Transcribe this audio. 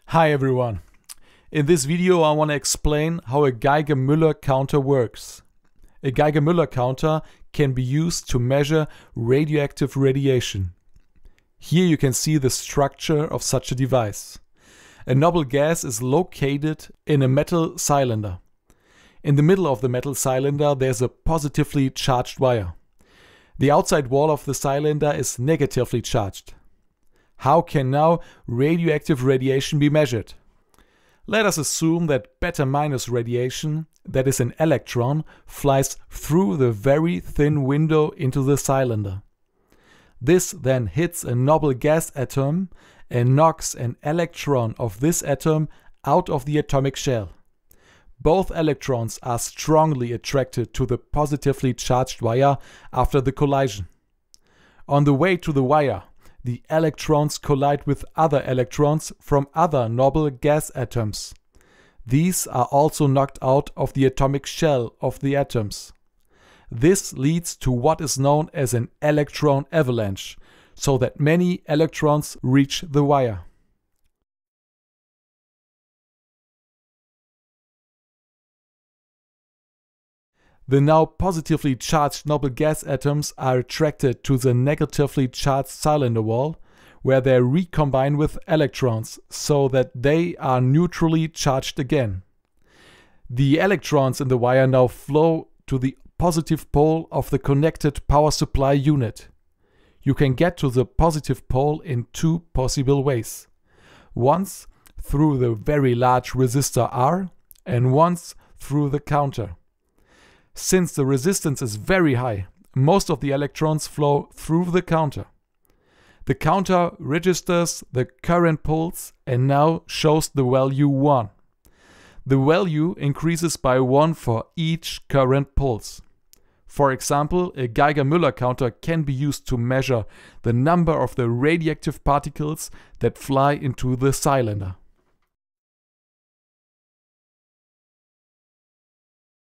Hi everyone. In this video I want to explain how a Geiger Muller counter works. A Geiger Muller counter can be used to measure radioactive radiation. Here you can see the structure of such a device. A noble gas is located in a metal cylinder. In the middle of the metal cylinder there's a positively charged wire. The outside wall of the cylinder is negatively charged. How can now radioactive radiation be measured? Let us assume that beta-minus radiation, that is an electron, flies through the very thin window into the cylinder. This then hits a noble gas atom and knocks an electron of this atom out of the atomic shell. Both electrons are strongly attracted to the positively charged wire after the collision. On the way to the wire, the electrons collide with other electrons from other noble gas atoms. These are also knocked out of the atomic shell of the atoms. This leads to what is known as an electron avalanche, so that many electrons reach the wire. The now positively charged noble gas atoms are attracted to the negatively charged cylinder wall, where they recombine with electrons, so that they are neutrally charged again. The electrons in the wire now flow to the positive pole of the connected power supply unit. You can get to the positive pole in two possible ways. Once through the very large resistor R, and once through the counter. Since the resistance is very high, most of the electrons flow through the counter. The counter registers the current pulse and now shows the value 1. The value increases by 1 for each current pulse. For example, a Geiger Muller counter can be used to measure the number of the radioactive particles that fly into the cylinder.